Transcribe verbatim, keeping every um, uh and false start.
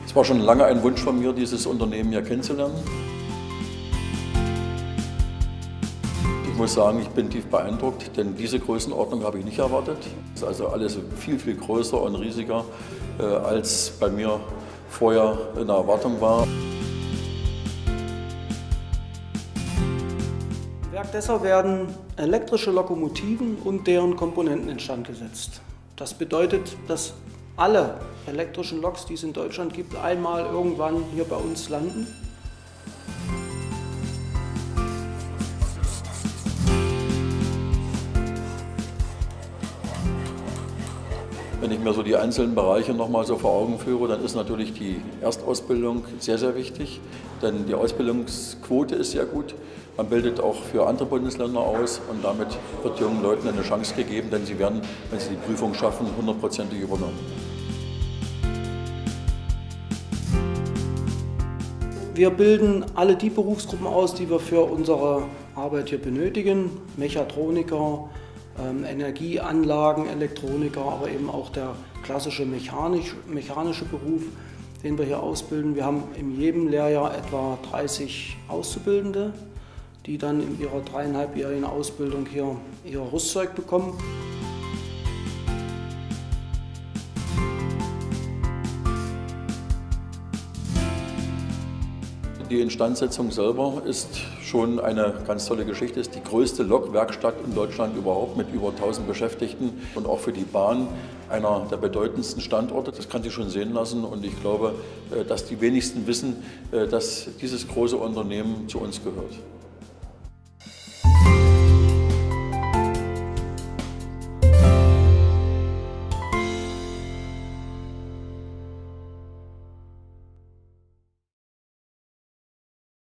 Es war schon lange ein Wunsch von mir, dieses Unternehmen hier kennenzulernen. Ich muss sagen, ich bin tief beeindruckt, denn diese Größenordnung habe ich nicht erwartet. Es ist also alles viel, viel größer und riesiger, äh, als bei mir vorher in der Erwartung war. Im Werk Dessau werden elektrische Lokomotiven und deren Komponenten instand gesetzt. Das bedeutet, dass alle elektrischen Loks, die es in Deutschland gibt, einmal irgendwann hier bei uns landen. Wenn ich mir so die einzelnen Bereiche noch mal so vor Augen führe, dann ist natürlich die Erstausbildung sehr, sehr wichtig, denn die Ausbildungsquote ist sehr gut. Man bildet auch für andere Bundesländer aus und damit wird jungen Leuten eine Chance gegeben, denn sie werden, wenn sie die Prüfung schaffen, hundertprozentig übernommen. Wir bilden alle die Berufsgruppen aus, die wir für unsere Arbeit hier benötigen. Mechatroniker, ähm, Energieanlagen, Elektroniker, aber eben auch der klassische mechanisch, mechanische Beruf, den wir hier ausbilden. Wir haben in jedem Lehrjahr etwa dreißig Auszubildende, die dann in ihrer dreieinhalbjährigen Ausbildung hier ihr Rüstzeug bekommen. Die Instandsetzung selber ist schon eine ganz tolle Geschichte. Es ist die größte Lokwerkstatt in Deutschland überhaupt mit über tausend Beschäftigten und auch für die Bahn einer der bedeutendsten Standorte. Das kann sich schon sehen lassen und ich glaube, dass die wenigsten wissen, dass dieses große Unternehmen zu uns gehört.